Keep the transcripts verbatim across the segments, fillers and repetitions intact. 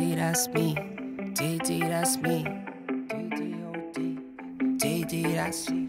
D, that's me. D, D, that's me. D, D, that's me.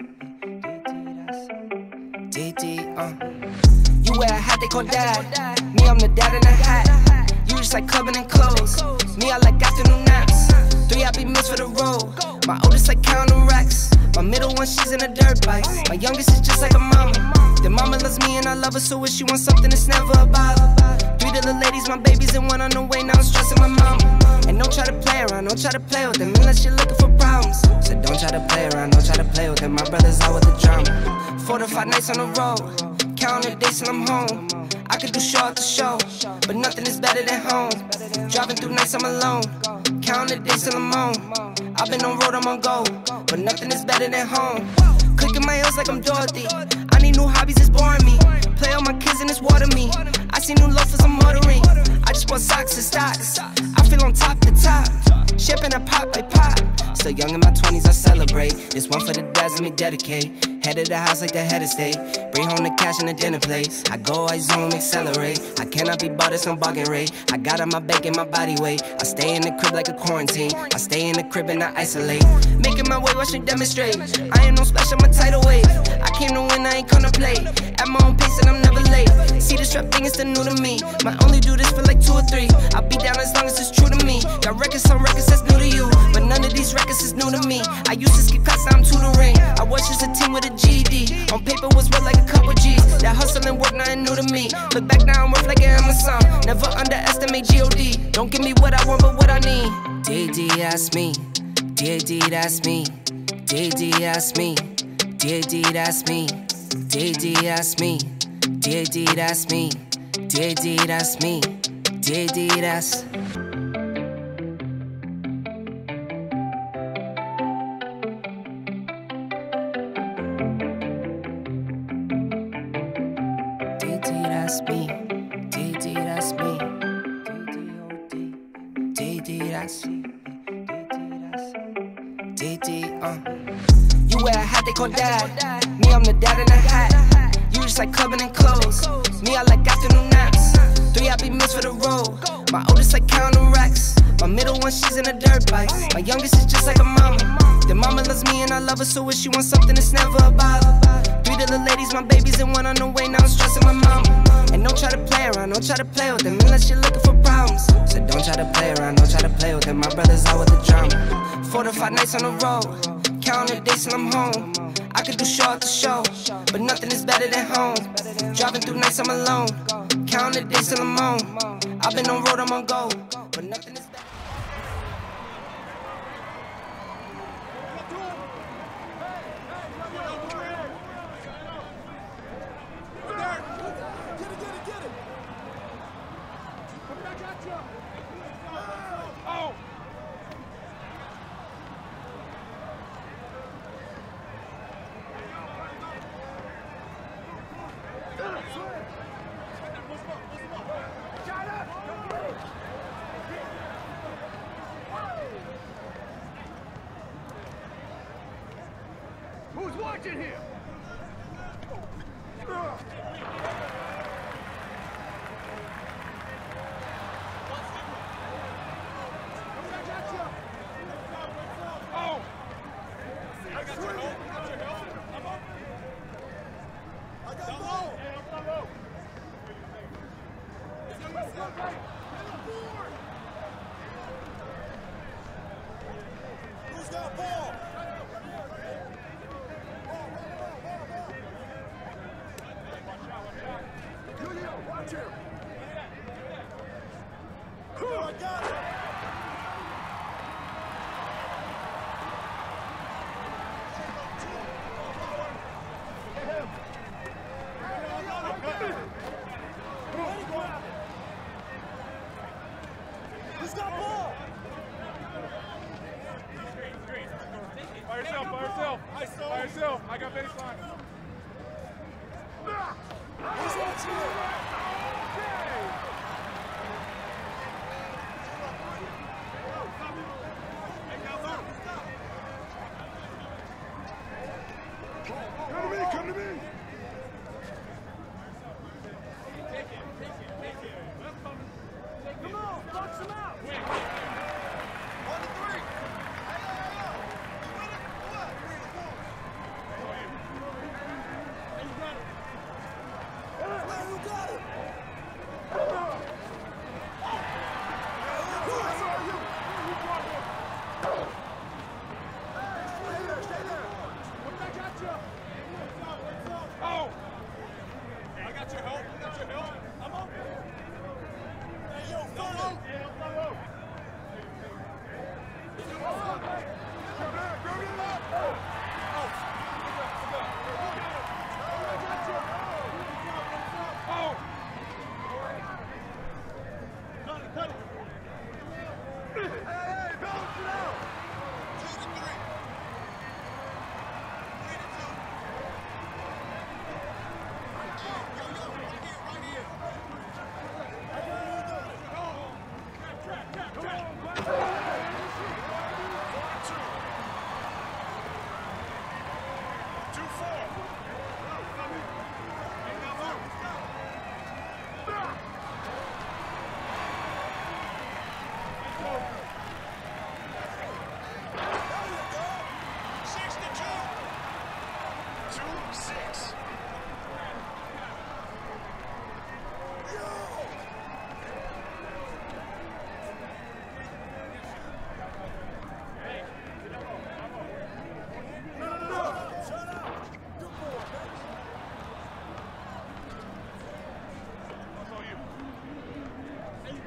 D, D, uh. You wear a hat they call dad. Me, I'm the dad in a hat. You just like clubbing and clothes. Me, I like afternoon naps. Three, I be missed for the road. My oldest like counting racks. My middle one, she's in a dirt bike. My youngest is just like a mama. The mama loves me and I love her, so if she wants something, it's never a bother. Three little ladies, my babies, and one on the way. Now I'm stressing my mama. And don't try to play around, don't try to play with them unless you're looking for problems. Said don't try to play around, don't try to play with them. My brothers out with the drama. Four to five nights on the road, counting the days till I'm home. I could do show after show, but nothing is better than home. Driving through nights I'm alone, counting the days till I'm home. I've been on road, I'm on go, but nothing is better than home. Clicking my heels like I'm Dorothy. I need new hobbies, it's boring me. Play all my kids and it's water me. I see new loafers, I'm ordering. I just bought socks and stocks. I feel on top to top. Champagne I pop, I pop. Still young in my twenties, I celebrate. This one for the dads, let me dedicate. Head of the house like the head of state. Bring home the cash and the dinner plate. I go, I zoom, accelerate. I cannot be bought at some bargain rate. I got on my bake and my body weight. I stay in the crib like a quarantine. I stay in the crib and I isolate. Making my way, watch me demonstrate. I ain't no special, I'm a tidal wave. I came to win, I ain't gonna play. At my own pace and I'm never late. See this rap thing is still new to me. Might only do this for like two or three. I'll be down as long as it's true to me. Got records on records that's new to you, but none of these records is new to me. I used to skip class, now I'm tutoring. I was just a team with a G E D. On paper was worth like a couple G's. That hustle and work, nothing new to me. Look back now, I'm worth like an Amazon. Never underestimate G O D. Don't give me what I want, but what I need. D, D, that's me. D, D, that's me. D, D, that's me. D, D, that's me. D, D, that's me. D, D, that's me. D, D, that's me. D, D, that's. D, D, that's me. D, D, that's me. D, D, that's me. D, D, uh. You wear a hat they call dad. Me, I'm the dad in a hat. You just like clubbing and clothes. Me, I like afternoon naps. Three, I be missed for the road. My oldest like counting racks. My middle one, she's in a dirt bike. My youngest is just like a mama. The mama loves me and I love her, so if she wants something, it's never a bother. Three little ladies, my babies, and one on the way. Now I'm stressing my mama. And don't try to play around, don't try to play with them unless you're looking for problems. Said don't try to play around, don't try to play with them. My brothers out with the drama. Four to five nights on the road, counting the days till I'm home. I could do show after show, but nothing is better than home. Driving through nights I'm alone, counting the days till I'm home. I've been on road, I'm on go, but nothing is better. Who's watching here? Who's got ball? Watch him. I got it. Who's got ball? By yourself, by yourself. By yourself. I got baseline. Who's watching it? Come to me, come to me. Come on, box him out.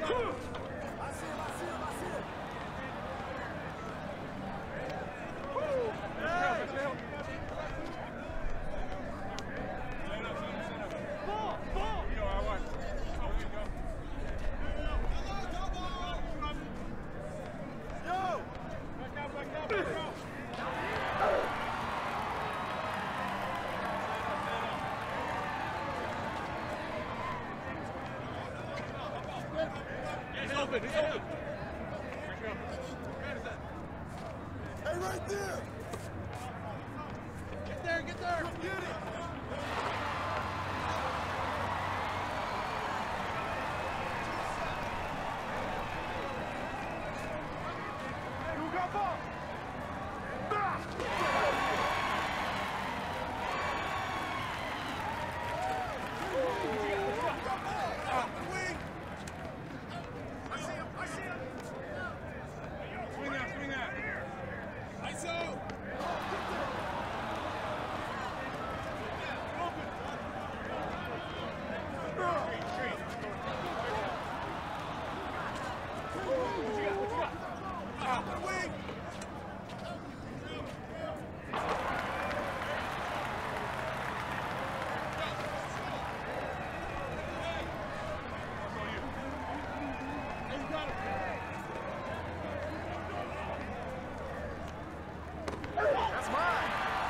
He's open, he's open. Hey, right there! Get there, get there. Get it! Who got ball? Swing that, swing that. I saw. That's mine!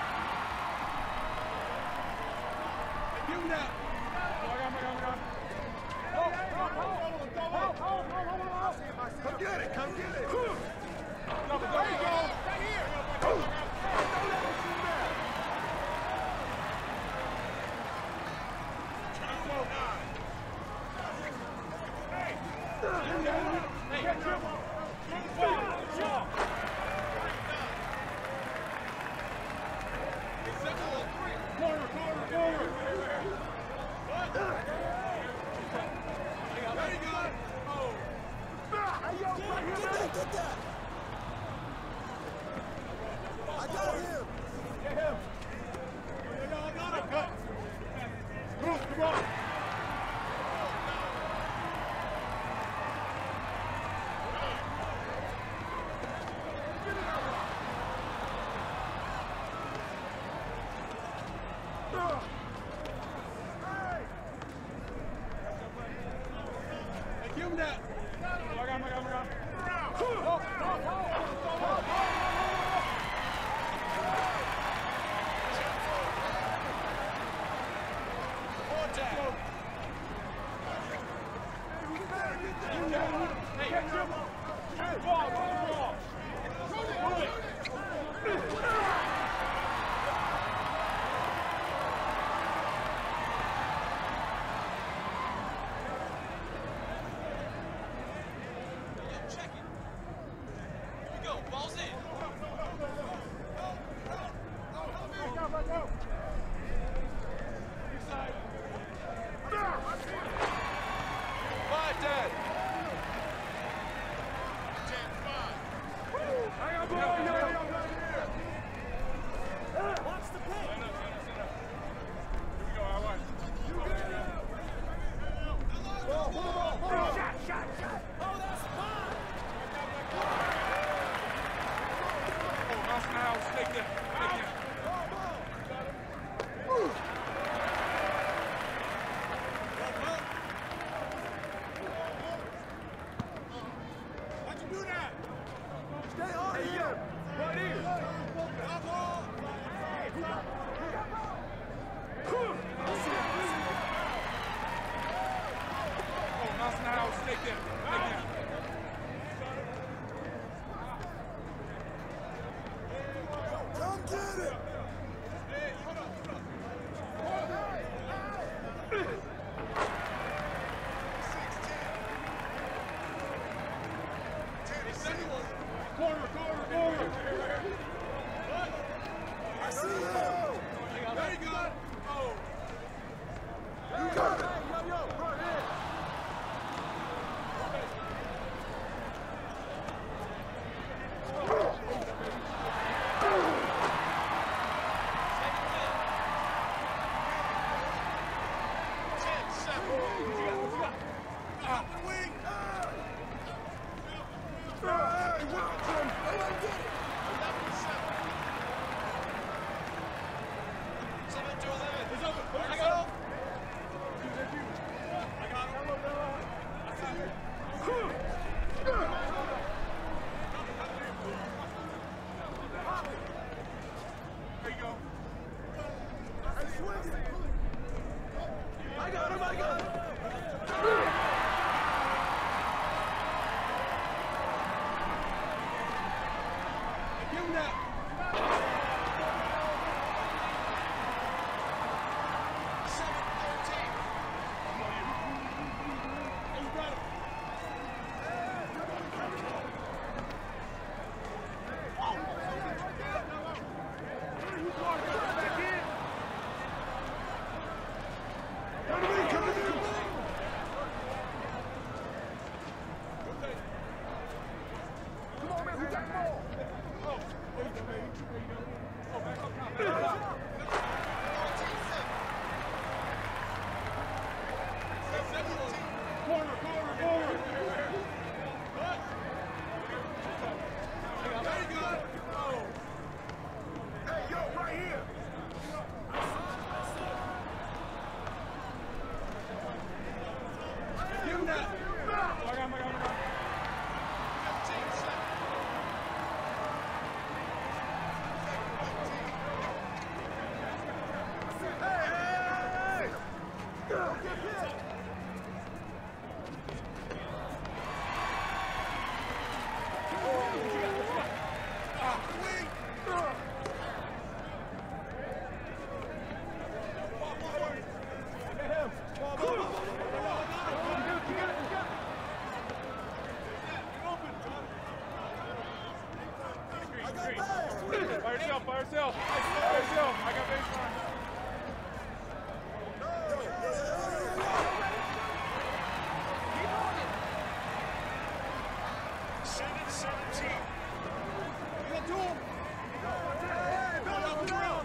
Give him that. Oh, I got him, I got him, I got him. Help, help, help, help, help, help, help, help. Come get it, come get it! There you go. Right here. Don't let him shoot that! Hey, catch him. Jump. Corner, corner, corner. Very good. Oh. Hey, yo, right here, get that, get that! I got him! Get him. I got him. Cut. Move, come on. Hey, give him that. Oh, I got him, I got him, I got him. Help, help, help. Help, help. Hey, catch him. Good ball, good ball. Move it. Check it. Here we go. Ball's in. Back out, back out. Inside. Five, Dad. I got ball. Yo, yo, yo, right here. Watch the pick! Stand up, stand up, stand up. Here we go, I watch. You get it! Ball, hold the ball, hold on! Shot, shot, shot! Oh, that's mine! Oh, mouse in the house. Take that. Take that. Ball, ball! How'd you do that? Stay on Hey, him! yo, right here. Oh, mouse in the house. Take that. Take that. Come get it! Corner, corner, corner. I see you! Very good. Oh. You got it! Yo, yo, right here! I got him, I got him! Give him that! seven thirteen. You got it! Corner, corner, corner! Very good! Hey, yo, right here! Give him that! I got him, I got him, I got him. fifteen seconds. By yourself, by yourself, by yourself. I got baseline. seven seventeen. You got two. Hey, go up and down.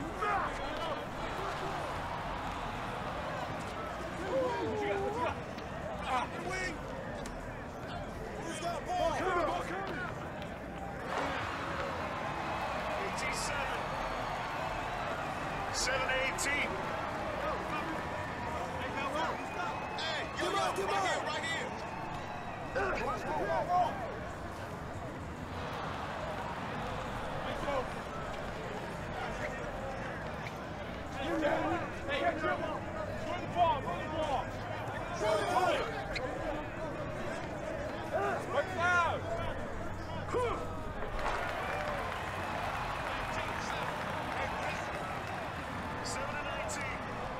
What you got? What you got? Ah, wing. Who's got ball? Ball coming. eighty-seven. seven eighteen. Hey, yo, yo, right here, right here. Hey, get your ball. Throw the ball, throw the ball. Throw the ball. Look loud. seven and nineteen.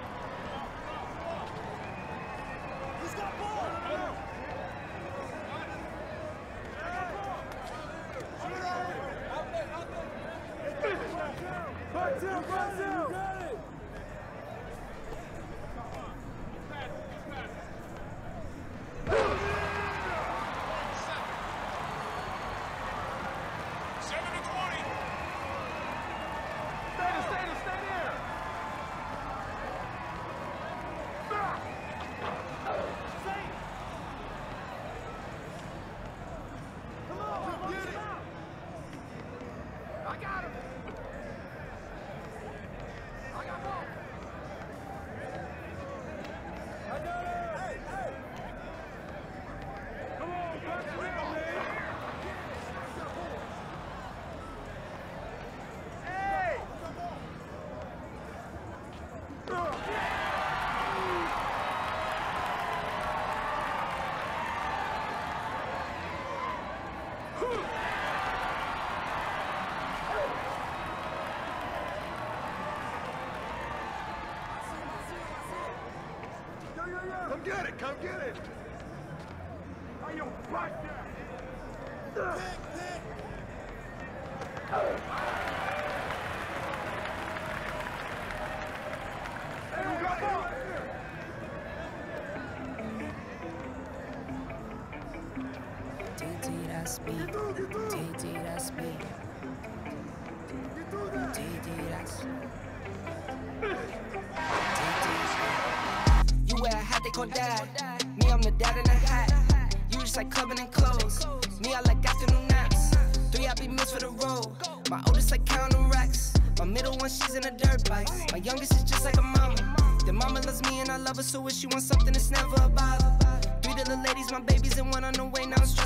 Who's got ball? Brazil, Brazil! seven to twenty. Stay there, stay there, stay there! Come on, get it! I got him! I got ball! I got it! Hey, hey! Come on, back to him, man! Hey! Come get it, come get it! Are you right there? Hey, we got ball! D D, that's me. Get through, get through! D D, that's me. Get through that! D D, that's You wear a hat they call dad. Me, I'm the dad in a hat. You just like clubbing in clothes. Me, I like afternoon naps. Three, I be missed for the road. My oldest like counting racks. My middle one, she's in a dirt bike. My youngest is just like a mama. The mama loves me and I love her, so if she wants something, it's never about her. Three, the little ladies, my babies, and one on the way, now I'm straight.